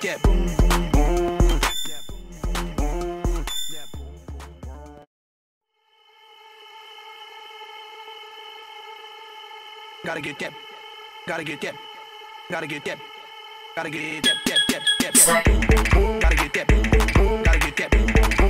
that boom, boom, boom. Gotta get that, gotta get that, gotta get that, gotta get that, gotta get that, gotta get that, gotta get that, gotta get that,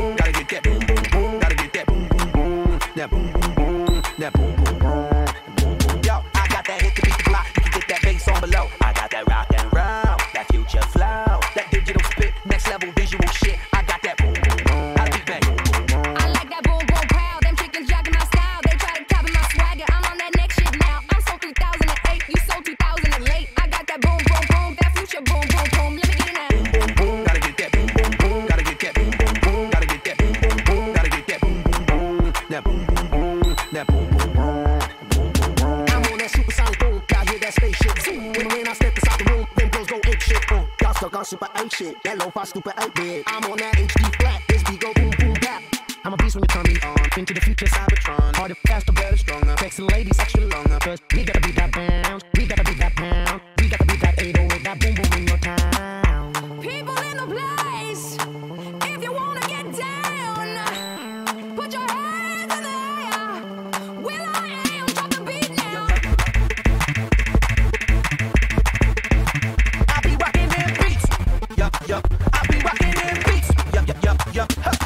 that boom, boom, boom, that boom, boom, boom. Yo, I got that hit to beat the block. You can get that bass on below. I got that rock and roll, that future flow, that digital spit, next level visual shit. I got that boom, boom, boom. I beat bang. I like that boom, boom, pow. Them chickens jacking my style. They try to copy my swagger. I'm on that next shit now. I'm so 3008, you so 2000 late. I got that boom, boom, boom, that future boom, boom, boom. Let me get it now. Boom, boom, boom. Gotta get that boom, boom, boom. Gotta get that boom, boom, boom. Gotta get that boom, boom, boom. Gotta get that boom, boom, boom. That boom, boom, boom. That boom, boom, boom. I'm on that supersonic boom, y'all hear that spaceship zoom. When I step inside the room, them girls go ape shit. Y'all stuck on super 8 shit, that lo-fi stupid 8-bit. I'm on that HD flat, this beat go boom, boom, bap. I'm a beast when you turn me on. Into the future, Cybertron. Harder, faster, better, stronger. Sexy ladies, extra longer. Cause we gotta beat that bounce, we gotta beat that pound. We gotta beat that 808, that boom, boom in your town. People in the place, if you wanna get down, put your hands in the air. Will I am, drop the beat now. I be rocking them beats. Yup, yup. I be rocking them beats. Yup, yup, yup, yup. Huh.